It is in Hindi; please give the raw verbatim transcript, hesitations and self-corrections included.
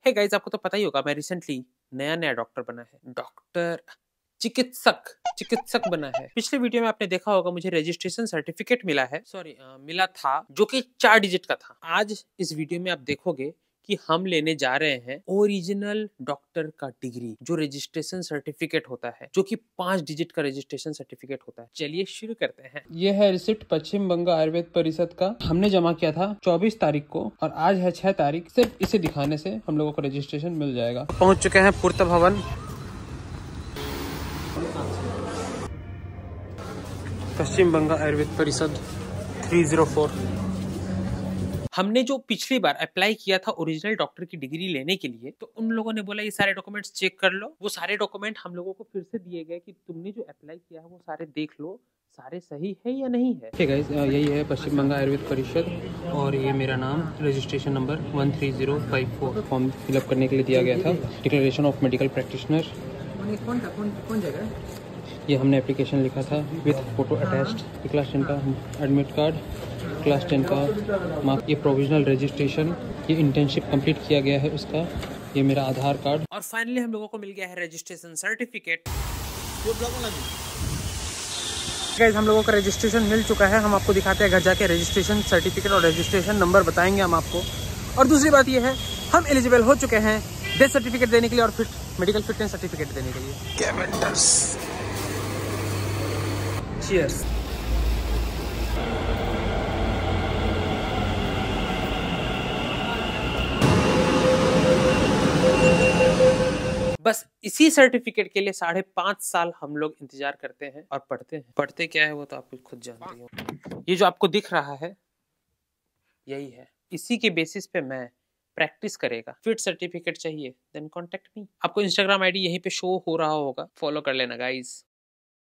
हे गाइस, आपको तो पता ही होगा मैं रिसेंटली नया नया डॉक्टर बना है। डॉक्टर चिकित्सक चिकित्सक बना है। पिछले वीडियो में आपने देखा होगा मुझे रजिस्ट्रेशन सर्टिफिकेट मिला है, सॉरी मिला था, जो कि चार डिजिट का था। आज इस वीडियो में आप देखोगे कि हम लेने जा रहे हैं ओरिजिनल डॉक्टर का डिग्री, जो रजिस्ट्रेशन सर्टिफिकेट होता है, जो कि पांच डिजिट का रजिस्ट्रेशन सर्टिफिकेट होता है। चलिए शुरू करते हैं। ये है रिसिप्ट पश्चिम बंगाल आयुर्वेद परिषद का। हमने जमा किया था चौबीस तारीख को और आज है छह तारीख। सिर्फ इसे दिखाने से हम लोगों को रजिस्ट्रेशन मिल जाएगा। पहुंच चुके हैं पूर्त भवन, पश्चिम बंगाल आयुर्वेद परिषद तीन सौ चार। हमने जो पिछली बार अप्लाई किया था ओरिजिनल डॉक्टर की डिग्री लेने के लिए, तो उन लोगों ने बोला ये सारे डॉक्यूमेंट्स चेक कर लो। वो सारे डॉक्यूमेंट हम लोगों को फिर से दिए गए कि तुमने जो अप्लाई किया है वो सारे देख लो, सारे सही है या नहीं है। ठीक है, यही है पश्चिम बंगाल आयुर्वेद परिषद और ये मेरा नाम, registration number one three zero five four. Form fill up करने के लिए दिया गया था। डिक्लेरेशन ऑफ मेडिकल प्रैक्टिशनर, कौन था, कौन कौन जगह ये हमने एप्लीकेशन लिखा था with photo attached. Class ten का एडमिट कार्ड, क्लास टेन का मार्क, ये प्रोविजनल रजिस्ट्रेशन, ये इंटर्नशिप कंप्लीट किया गया है उसका, ये मेरा आधार कार्ड और फाइनली हम लोगों को मिल गया है रजिस्ट्रेशन सर्टिफिकेट। गाइस, हम लोगों का रजिस्ट्रेशन मिल चुका है। हम आपको दिखाते हैं घर जाके रजिस्ट्रेशन सर्टिफिकेट और रजिस्ट्रेशन नंबर बताएंगे हम आपको। और दूसरी बात ये है, हम एलिजिबल हो चुके हैं डेथ सर्टिफिकेट देने के लिए और फिर मेडिकल फिटनेस सर्टिफिकेट देने के लिए। Cheers. बस इसी सर्टिफिकेट के लिए साढ़े पांच साल हम लोग इंतजार करते हैं और पढ़ते हैं। पढ़ते क्या है वो तो आप खुद जानते हो। ये जो आपको दिख रहा है यही है, इसी के बेसिस पे मैं प्रैक्टिस करेगा। फिट सर्टिफिकेट चाहिए देन कॉन्टेक्ट मी। आपको इंस्टाग्राम आईडी यहीं पे शो हो रहा होगा, फॉलो कर लेना गाइस।